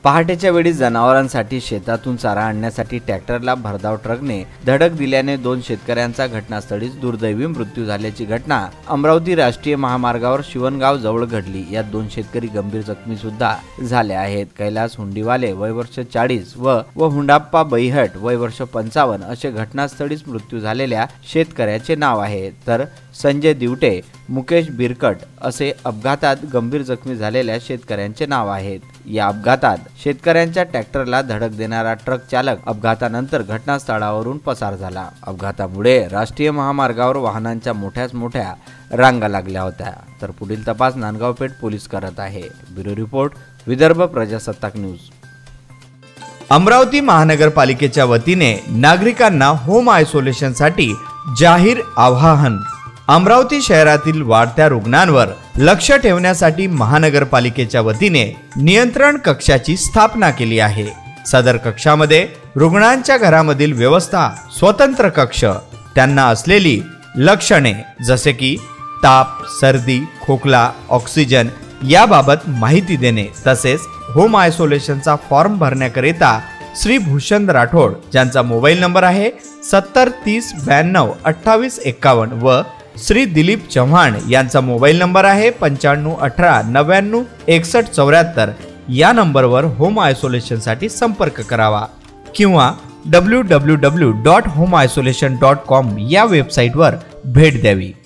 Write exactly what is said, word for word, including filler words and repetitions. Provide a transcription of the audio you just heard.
पहाटेच्या वेळी जनावरांसाठी शेतातून चारा आणण्यासाठी ट्रॅक्टरला भरधाव ट्रकने धडक दिल्याने दोन शेतकऱ्यांचा घटनास्थळीच दुर्दैवी मृत्यू झाल्याची घटना अमरावती राष्ट्रीय महामार्गावर शिवणगाव जवळ घडली। यात दोन शेतकरी गंभीर जखमी सुद्धा झाले आहेत। कैलास हुंडीवाले वय वर्ष चाळीस व व हुंडाप्पा बैहट वय वर्ष पंचावन्न असे घटनास्थळीच मृत्यू झालेल्या शेतकऱ्याचे नाव आहे, तर संजय दिवटे, मुकेश बिरकट असे अपघातात गंभीर जखमी झालेल्या शेतकऱ्यांचे नाव आहेत। या अपघातात शेतकऱ्यांच्या ट्रॅक्टरला धडक देणारा ट्रक चालक अपघातानंतर घटनास्थळावरून पसार झाला। अपघातामुळे राष्ट्रीय महामार्गावर वाहनांच्या मोठ्याच मोठ्या रांगा लागल्या होत्या, तर पुढील तपास नांदगाव पेठ पोलीस करत आहे। ब्युरो रिपोर्ट, विदर्भ प्रजासत्ताक न्यूज। अमरावती महानगरपालिकेच्या वतीने नागरिकांना होम आयसोलेशनसाठी जाहीर आवाहन। अमरावती शहरातील वाढत्या रुग्णांवर लक्ष ठेवण्यासाठी महानगरपालिकेच्या वतीने नियंत्रण कक्षाची स्थापना केली आहे। सदर कक्षामध्ये रुग्णांच्या घरामधील व्यवस्था, स्वतंत्र कक्ष, त्यांना असलेली लक्षणे जसे की ताप, सर्दी, खोकला, ऑक्सिजन याबाबत माहिती देणे, तसेच होम आयसोलेशनचा फॉर्म भरण्याकरिता श्री भूषण राठोड ज्यांचा मोबाईल नंबर आहे सत्तर तीस ब्याण्णव अठ्ठावीस एक्कावन्न व श्री दिलीप चव्हाण यांचा मोबाईल नंबर आहे पंच्याण्णव अठरा नव्याण्णव एकसष्ट चौऱ्याहत्तर या नंबरवर होम आयसोलेशनसाठी संपर्क करावा किंवा W W W dot home isolation dot com या वेबसाईटवर भेट द्यावी।